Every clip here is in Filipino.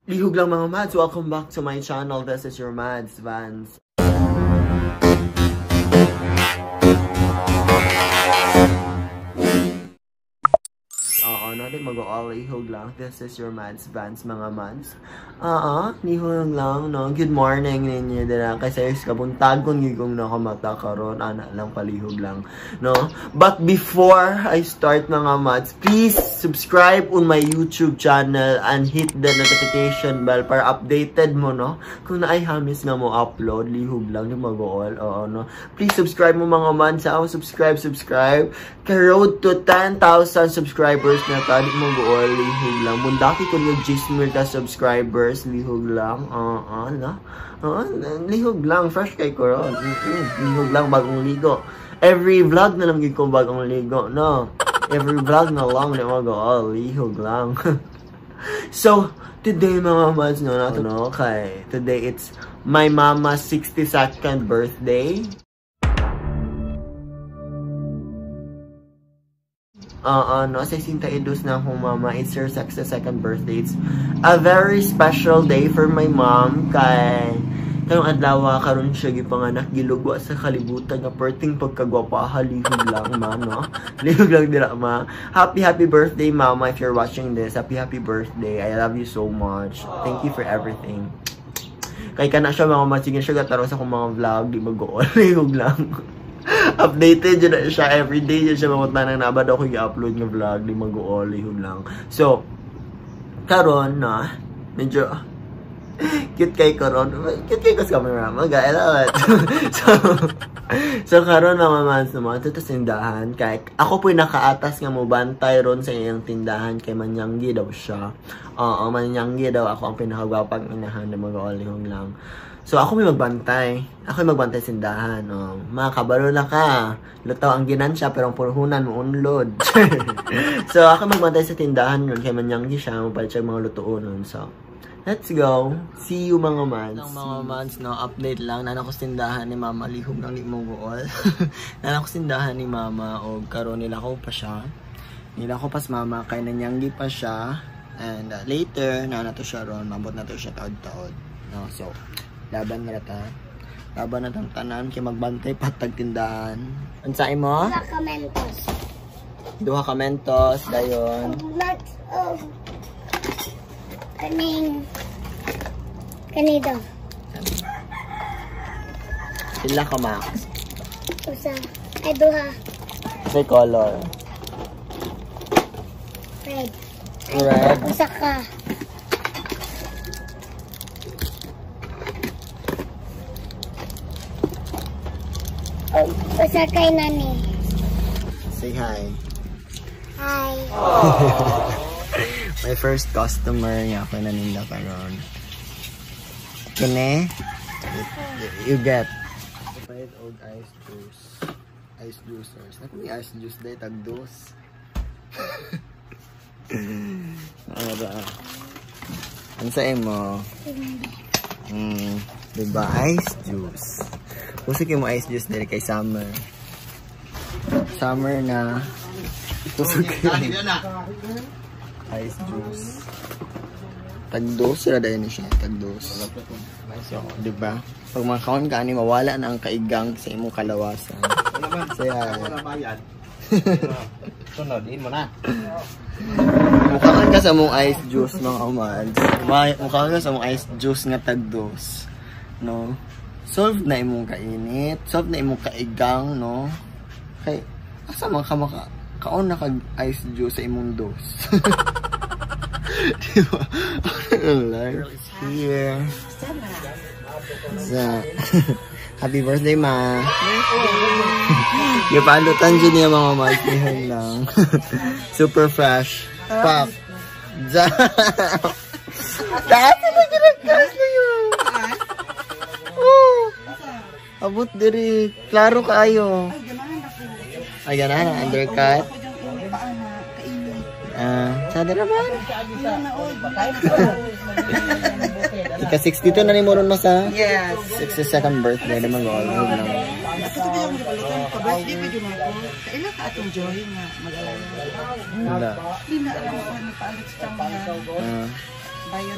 Lihog lang mga mads, welcome back to my channel. This is your mads, Vance. Natin mag-all lihog lang. This is your mads, Vance mga mads. Lihog lang, no? Good morning ninyo dira. Kasi is kabuntagon gigong nakamata karon, ana lang palihog lang, no? But before I start mga mads, please subscribe on my YouTube channel and hit the notification bell para updated mo, no? Kung naay hamis nga mo upload, lihog lang yung mag-all, no? Please subscribe mo mga mads, subscribe. Kay road to 10,000 subscribers na tadi mo go lihog lang. Mundaki ko yung 10,000 ka subscribers, lihog lang. Lihog lang, fresh kay ko ron. Lihog lang, bagong ligo. Every vlog na lang ko bagong ligo, no? Every vlog na lang na mag-all, lihog lang. So, today mga mads, no, kay today it's my mama's 62nd birthday. Sa 62 na akong mama, it's her 62nd birthday. It's a very special day for my mom, kay kayong adlaw karon siya gipanganak, gilugwa sa kalibutan nga perting pagkagwapa, lihog lang ma, no? Lihog lang dira ma. Happy birthday mama, if you're watching this. Happy birthday. I love you so much. Thank you for everything. Kay kana siya mga masigin siya gataro sa akong mga vlog, di mag-all, lihog lang. Updated yun na siya, everyday yun siya mamunta nang nabad ako i-upload ng vlog, di mag-all, lihog lang. So, karon na, medyo cute kay karon, cute kay kas camera, mag-aelawat. So karon mga mans naman, ito tindahan, kay ako po nakaatas nga mo bantay ron sa iyang tindahan, kay Manyanggi daw siya. Manyanggi daw ako ang pinakagwapang inahan na mag-all, lihog lang. So, ako may magbantay. Ako may magbantay sa tindahan. Mga kabalo na ka. Lutaw ang ginansya, pero ang puruhunan mo unload. So, ako magbantay sa tindahan yun. Kaya Manyanggi siya. Mapalit siya mga lutuon nun. So, let's go. See you mga mans. Mga mans, no? Update lang. Nana ko sa tindahan ni mama. Lihog lang ni mo gool. Nana ko sa tindahan ni mama. O, karon nila ko pa siya. Nila ko pas mama. Kaya Manyanggi pa siya. And later, nana to siya ron. Mabot na to siya taod-taod. No? So, laban na ta. Laban na tang tanan kay magbantay patag tindahan. Unsay mo? Duha ka mentos. Duha ka mentos dayon. Lots of kanido. Sila ka max. Usa. Ay duha. Say color. Red. Red. Usa ka. Usa kay nani. Say hi. Hi. My first customer nga ako naninda karon. Kene, you get. Pahit og ice juice. Ice juicers. Ako may ice juice day tag dos. Ano sa mo? Diba? Ice juice. Pusik mo ice juice dali kay summer. Summer na. Pusik ice juice. Tagdos sila dahil na siya. Tagdos. So, diba? Pag makakaon ka, mawala na ang kaigang sa imong kalawasan. Saya. Sunodin mo na. Mukhaan ka sa mong ice juice, mga umads. Mukhaan ka sa mong ice juice nga tagdos. No? Solve na imong kainit. Solve na imong kaigang, no? Kay, asa mga kaon na kag-ice juice sa imong dos. Diba? Life is here. So, happy birthday, ma. Ipalutan dyan niya mga malkihan lang. Super fresh. Pop. Dati na ginagkas na yun. Abot diri. Klaro kaayo. Ay, ganahan na. Undercut. Sada naman. Ika 62 na ni mo ron sa? Yes. 62nd birthday naman ko. Birthday pa yun ako. Kailan ka atong joy nga mag-alala? Wala. Hindi na ako paalit sa tama. bayad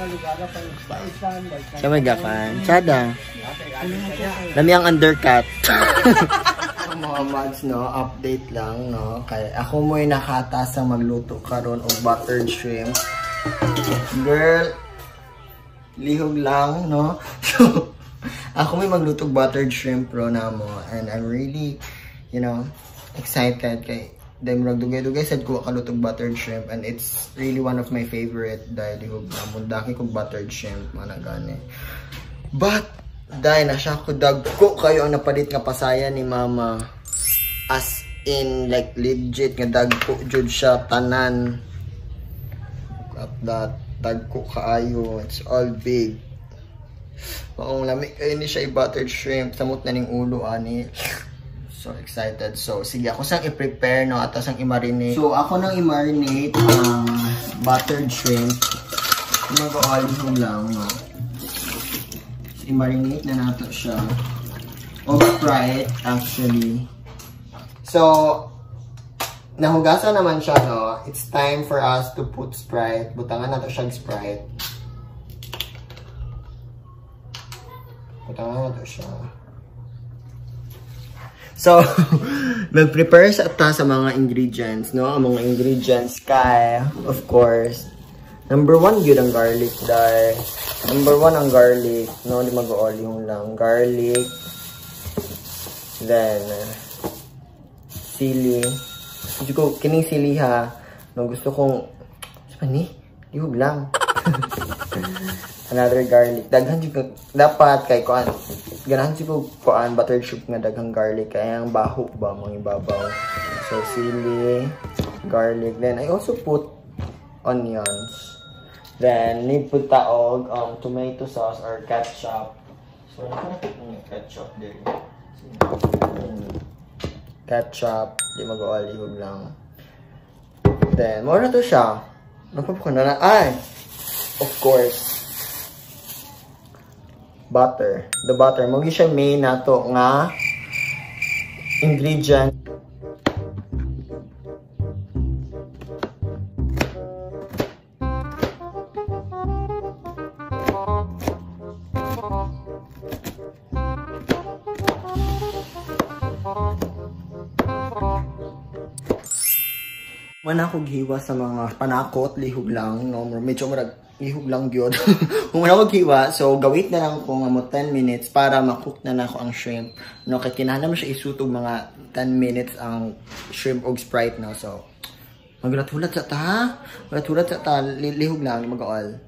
na. Siya may gakan. Chada. Dami ang undercut. Mga mads, no, update lang, no, kay ako mo'y nakatasang magluto karon og buttered shrimp. Girl, lihog lang, no. So, ako may magluto og buttered shrimp pro na mo, and I'm really, you know, excited kay dahil murag dugay-dugay sad ko kalutog buttered shrimp, and it's really one of my favorite dahil lihog na mo daki kog buttered shrimp man gani. But dahil na siya ko dagko kayo ang napalit nga pasaya ni mama. As in, like, legit nga dagko jud siya tanan. At that, dagko kaayo. It's all big. Maong lamig kayo ni siya i-buttered shrimp. Samot na ning ulo, ani. So excited. So, sige, ako sang i-prepare, no? At sang i-marinate. So, ako nang i-marinate ang buttered shrimp. Mag-olive lang, no? So, i-marinate na nato siya. Over-fry it, actually. So, nahugasan naman siya, no? It's time for us to put Sprite. Butangan nato siyang Sprite. Butangan nato siya. So, mag-prepare sa ta sa mga ingredients, no? Ang mga ingredients kay, of course, number 1 yun ang garlic, dahil number 1 ang garlic, no? Di mag-olive lang. Garlic. Then, sili. Gusto ko, kining sili ha. No, gusto kong, saan ni? Lihog lang. Another garlic. Daghan ko, dapat kay kuan. Ganahan ko kuan, buttered shrimp nga daghang garlic. Kaya ang baho ba, mga ibabaw. So, sili, garlic. Then, I also put onions. Then, need put taog, tomato sauce or ketchup. So, nakanapit mo yung ketchup din. Ketchup, di mag-olive lang. Then, more na to siya. Napapako na na. Ay! Of course. Butter. The butter. Magi siya main na to nga ingredient. Wala akong hiwa sa mga panakot, lihog lang, no? Medyo marag lihog lang gyud. Kung wala akong hiwa, so gawit na lang ko nga 10 minutes para makook na ako ang shrimp. No, kay kinahanglan mo siya isutog mga 10 minutes ang shrimp og Sprite, no? So, maghulat-hulat sa ta. Maghulat sa ta, lihog lang, mag-all.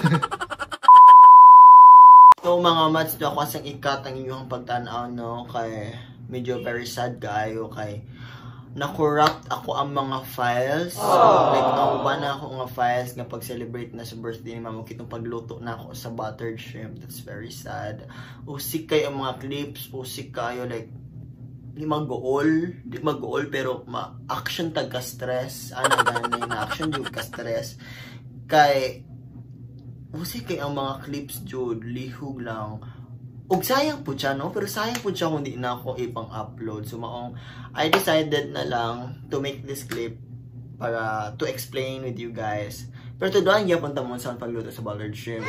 So, mga mats, ako asang ikat ang inyong pagtanaw, no? Kay medyo very sad kayo, kay na-corrupt ako ang mga files. Like, nauban na ako nga files nga pag-celebrate na sa birthday ni mama. Kitong pagluto na ako sa buttered shrimp. That's very sad. Usik kayo ang mga clips. Usik kayo, like, di mag-goal, pero ma-action tagka-stress. Ano ganun na action yung ka-stress. Kay, usik kayo ang mga clips, Jude. Lihog lang. Og sayang po siya, no? Pero sayang po siya kung di na ako ipang-upload. So, I decided na lang to make this clip para to explain with you guys. Pero to doon, yapon tamon sa pagluto sa buttered shrimp.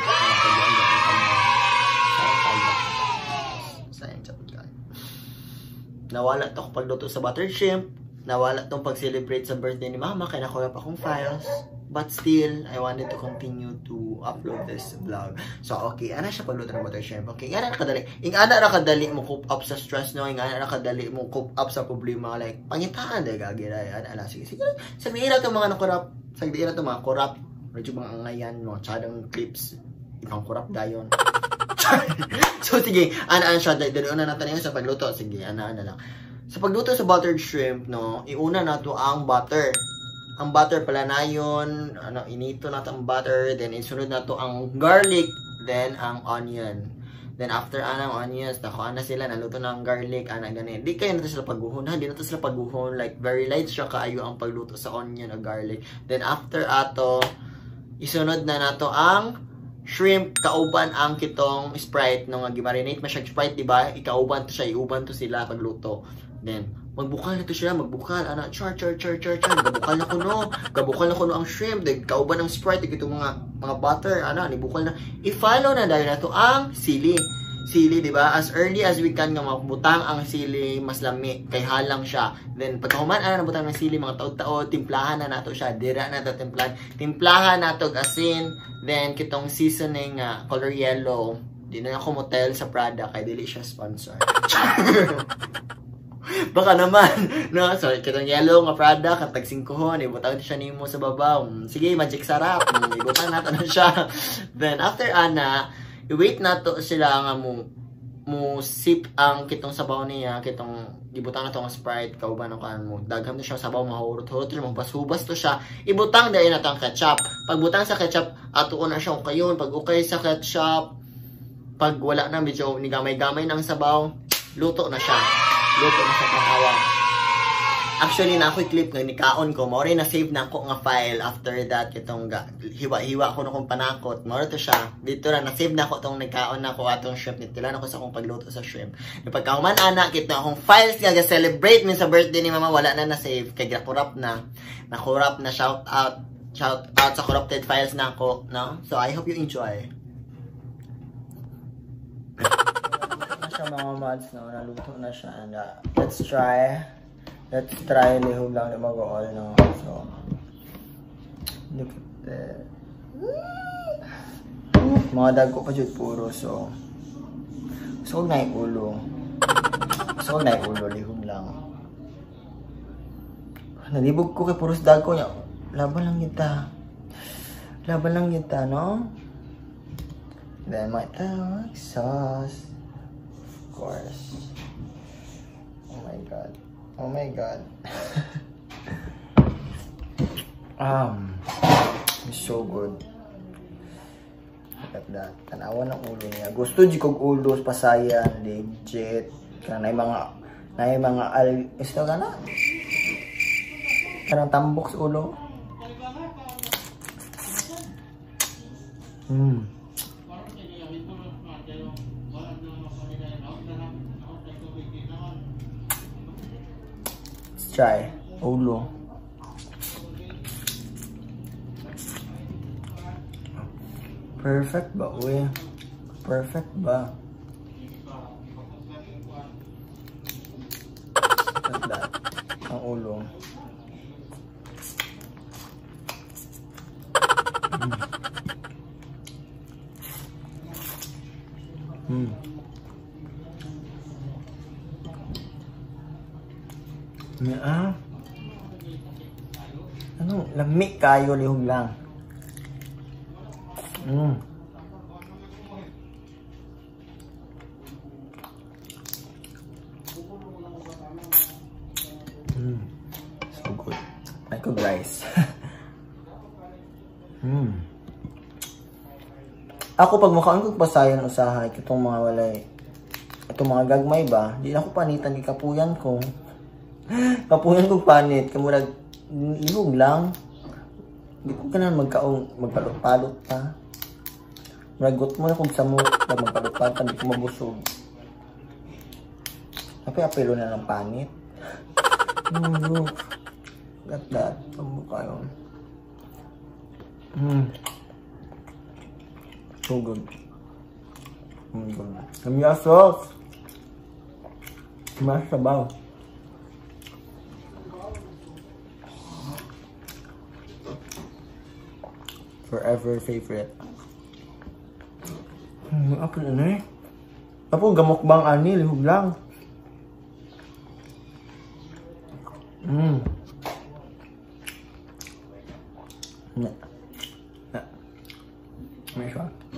Sayang siya po guys. Nawala to ako pagluto sa buttered shrimp. Nawala tong pag-celebrate sa birthday ni mama. Kaya nakuha pa akong files. But still, I wanted to continue to upload this vlog. So, okay. Ano siya pagluto ng buttered shrimp? Okay. Ingana na kadali mo cope up sa stress, no? Ingana na kadali mo cope up sa problema. Like, pangitaan, dahil gagawin. Sige. Sabihin na itong mga nakurap. Sabihin na itong mga kurap. Medyo mga angayan, no? Tsadang clips. Ibang kurap dayon. So, sige. Ano siya. Dali na natin yun sa pagluto. Sige, ano lang. Sa pagluto sa buttered shrimp, no? Iuna na to ang butter. Ang butter pala na yun, inito na ang butter, then isunod na to ang garlic, then ang onion. Then after anang onions, nakuha na sila, naluto na ang garlic, ganun. Di kayo na sila pagguhon, di na to sila pagguhon, like very light siya kaayo ang pagluto sa onion o garlic. Then after ato, isunod na nato ang shrimp, kauban ang kitong Sprite, nung gimarinate masyag Sprite, diba? Ikauban to siya, iuban to sila pagluto. Then, magbukal na to siya, magbukal, ana, char, gabukal na ko no ang shrimp, kauban ng Sprite, itong mga butter, ana, nibukal na, i-follow na dahil na to ang sili, di ba? As early as we can nga mabutang ang sili, mas lami, kay halang siya, then pagkahuman, ana, nabutang ng sili, mga taod-taod, timplahan na nato siya, dira na to timplahan na to asin, then kitong seasoning, color yellow, di na ako motel sa Prada, kay dili siya sponsor. Baka naman, no? So, kitong yellow nga Prada, katag 5 hon, ibutang siya nimo sa babaw. Sige, magic sarap. Ibutang nato na siya. Then, after ana, i-wait nato sila nga mo sip ang kitong sabaw niya, kitong ibutang nato ang Sprite, kauban ang kan mo. Dagham na siya sabaw, mahurot-hurot, maghubas to siya. Ibutang dahil nato ang ketchup. Pagbutang sa ketchup, ato na siya kayon. Pag okay sa ketchup, pag wala na, medyo nigamay-gamay ng sabaw, luto na siya pangawang. Actually, na ako clip nga nikaon ko, maori na save na ako nga file after that, itong hiwa-hiwa ko na kong panakot, maori to siya, dito na save na ako itong nikaon na ko atong shrimp, nitilan ako sa akong pagluto sa shrimp. Pagkahuman anak, ito akong files nga celebrate min sa birthday ni mama, wala na na-save, kay nakurap na, shout out sa corrupted files na ako, no? So, I hope you enjoy. Mga mods, no, naluto na siya, and let's try lihog lang na mag-all, no, so look at that, mga dago pa dyan puro, so huwag na yung ulo, lihog lang, nalibog ko kay puros dago niya, laban lang kita, no, then my sauce. Course. Oh my god. It's so good. Look at that. Tanawa ng ulo niya. Gusto di kog ulo pasayan, legit. Kanang mga isto kana. Kanang tambok sa ulo. Try ulo. Perfect ba, uy? Perfect ba? Like that. Ang ulo. Ano, lamig kayo, lihog lang. So good. Like a rice. Ako pag mukhaan ko pasayan usahay, itong mga walay, itong mga gagmay ba, di na ako panitan, ikapuyan ko. Kapuyan kong panit, kamurag lihog lang. Hindi ko ka na magpalot-palot pa. Maragot mo na kung sa mo, magpalot-palot, hindi ko mabusog. Apelo na ng panit. Look at that. Ang mukha yun. So good. Kami sauce. Mas sabaw. Forever favorite. Apa na eh? Apo gamok bang ani lihog lang. May siya.